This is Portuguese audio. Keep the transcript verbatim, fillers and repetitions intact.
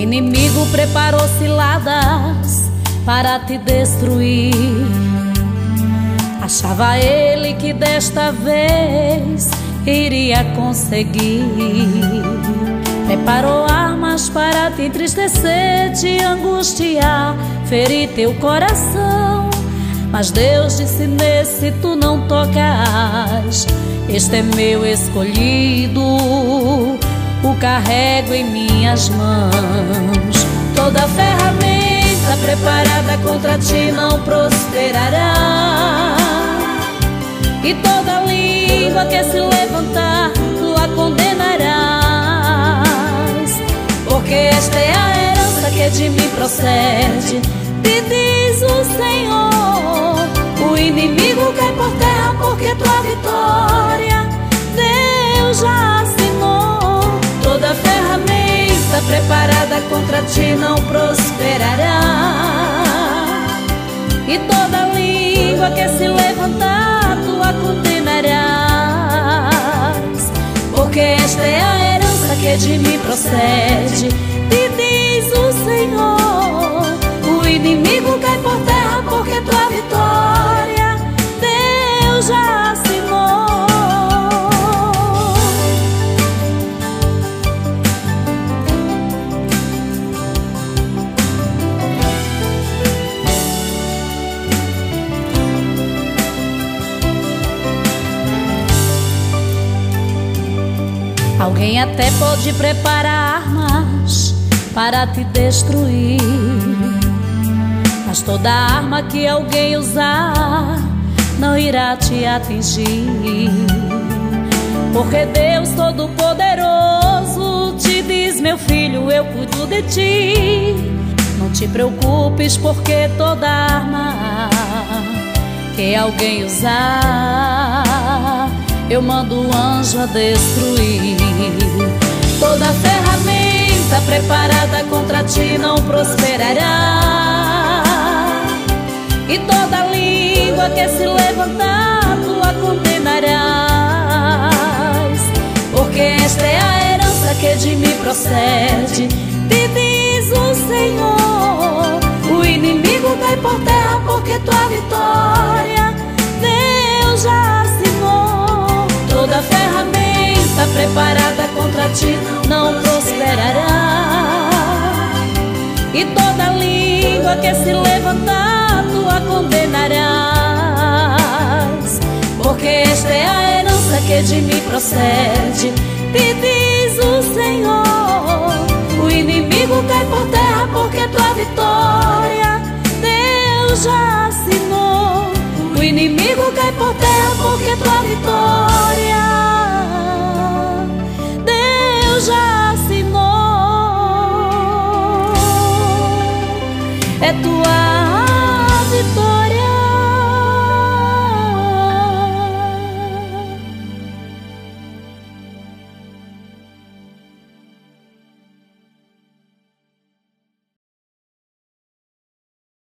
inimigo preparou ciladas para te destruir. Achava ele que desta vez iria conseguir. Preparou armas para te entristecer, te angustiar, ferir teu coração. Mas Deus disse: nesse tu não tocas. Este é meu escolhido, o carrego em minhas mãos. Toda ferramenta preparada contra ti não prosperará, e toda língua que se levantar tu a condenarás. Porque esta é a herança que de mim procede, te diz o Senhor. O inimigo cai por terra porque tua vitória Deus já assinou. Toda ferramenta preparada contra ti não prosperará, e toda língua que se levantar tu a condenarás. Porque esta é a herança que de mim procede, te diz o Senhor. O inimigo cai por terra porque tua vitória Deus já assinou. Alguém até pode preparar armas para te destruir, mas toda arma que alguém usar não irá te atingir. Porque Deus Todo-Poderoso te diz: meu filho, eu cuido de ti. Não te preocupes, porque toda arma que alguém usar eu mando o anjo a destruir. Toda ferramenta preparada contra ti não prosperará, e toda língua que se levantar tu a condenarás. Porque esta é a herança que de mim procede, te diz o Senhor. O inimigo cai por terra porque tua vitória Deus já assinou. Toda ferramenta preparada contra ti não prosperará, e toda língua que se levantar tu a condenarás. Porque esta é a herança que de mim procede, te diz o Senhor. O inimigo cai por terra porque tua vitória Deus já assinou. O inimigo cai por terra